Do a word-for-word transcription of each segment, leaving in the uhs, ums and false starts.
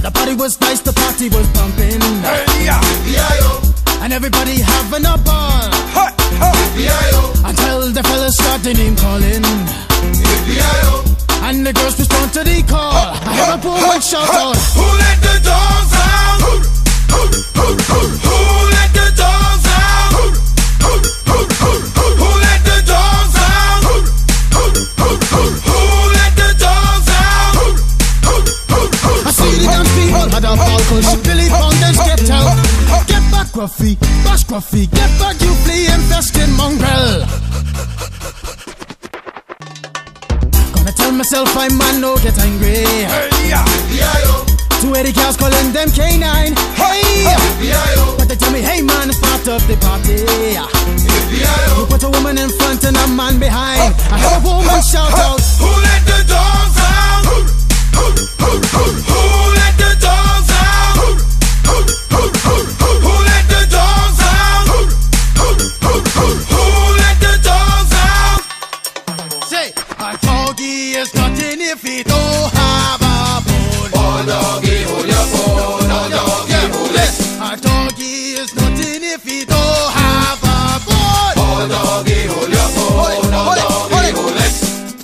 The party was nice, the party was pumping. Hey, yeah. And everybody having a ball. Ha, ha. Until the fellas start the name calling. And the girls respond to the call. I hear a woman shout out, who let the dogs out? Who let the dogs out? Who let the dogs out? Who let the dogs out? I see the dance people had a ball cause she Billy Fountains get out. Get back Gruffy, bash Gruffy, get back you flea infested mongrel. Gonna tell myself I man no get angry. Hey, yeah. Two eighty cows calling them K nine. Hey, but they tell me hey man it's part of the party. You put a woman in front and a man behind. I heard a woman shout out, who let the dogs out? Who let the dogs out? Who let the dogs out? Who let the dogs out? say a doggy is nothing if he don't have a bone. Oh doggy, hold your bone. Oh doggy, hold it. A doggy is nothing if he don't have a bone. Oh doggy, hold your bone. Oh doggy, hold it.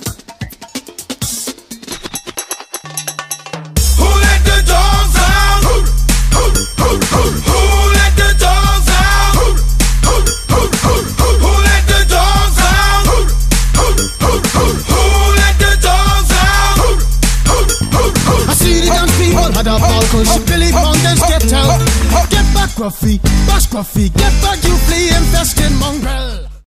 Who let the dogs out? Who let the dogs out? Who let the dogs out? Who let the dogs out? I see the young people had a ball cause she Billy Fountains get out. Get back Gruffy, bash Gruffy, get back you flea infested mongrel.